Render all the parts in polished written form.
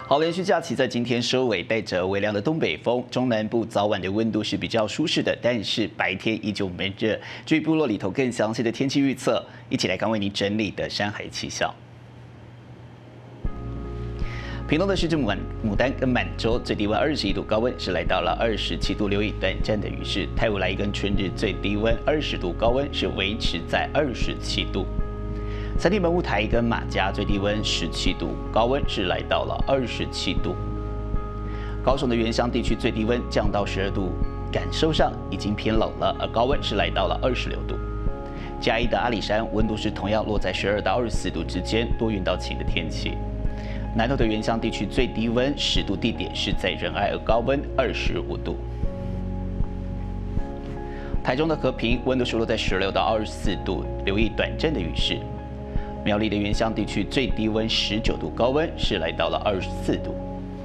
好，连续假期在今天收尾，带着微凉的东北风，中南部早晚的温度是比较舒适的，但是白天依旧闷热。至于部落里头更详细的天气预测，一起来看为您整理的山海气象。屏东的狮子牡丹跟满洲最低温21度，高温是来到了27度，留意短暂的雨势。太武来跟春日最低温20度，高温是维持在27度。三地门雾台跟马家最低温17度，高温是来到了27度。高雄的原乡地区最低温降到12度，感受上已经偏冷了，而高温是来到了26度。嘉义的阿里山温度是同样落在12到24度之间，多云到晴的天气。南投的原乡地区最低温10度，地点是在仁爱，而高温25度。台中的和平温度是落在16到24度，留意短暂的雨势。苗栗的原乡地区最低温19度，高温是来到了24度。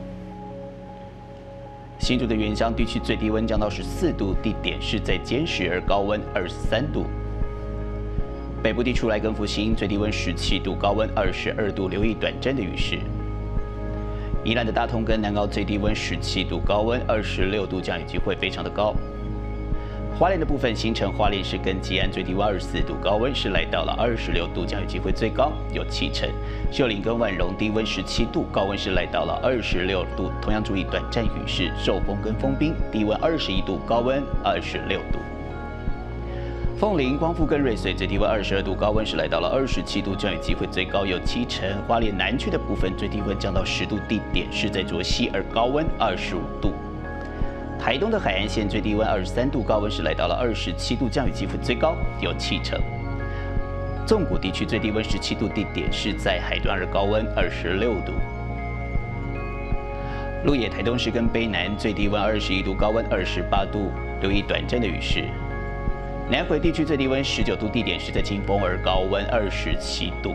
新竹的原乡地区最低温降到14度，地点是在尖石，而高温23度。北部地区来跟福兴最低温17度，高温22度，留意短暂的雨势。宜兰的大同跟南澳最低温17度，高温26度，降雨机会非常的高。花莲的部分，新城花莲市跟吉安最低温24度，高温是来到了26度，降雨机会最高有7成。秀林跟万荣低温17度，高温是来到了26度，同样注意短暂雨势。寿丰跟丰滨低温21度，高温26度。凤林、光复跟瑞穗最低温22度，高温是来到了27度，降雨机会最高有7成。花莲南区的部分最低温降到10度，地点是在卓溪，而高温25度。台东的海岸线最低温23度，高温是来到了27度，降雨机会最高有7成。纵谷地区最低温17度，地点是在海端，而高温26度。鹿野台东市跟卑南最低温21度，高温28度，留意短暂的雨势。南回地区最低温19度，地点是在金峰，而高温27度。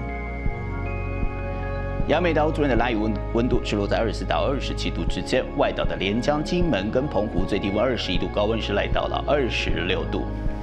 雅美岛主任的拉雨温度是落在24到27度之间。外岛的连江、金门跟澎湖最低温21度，高温是来到了26度。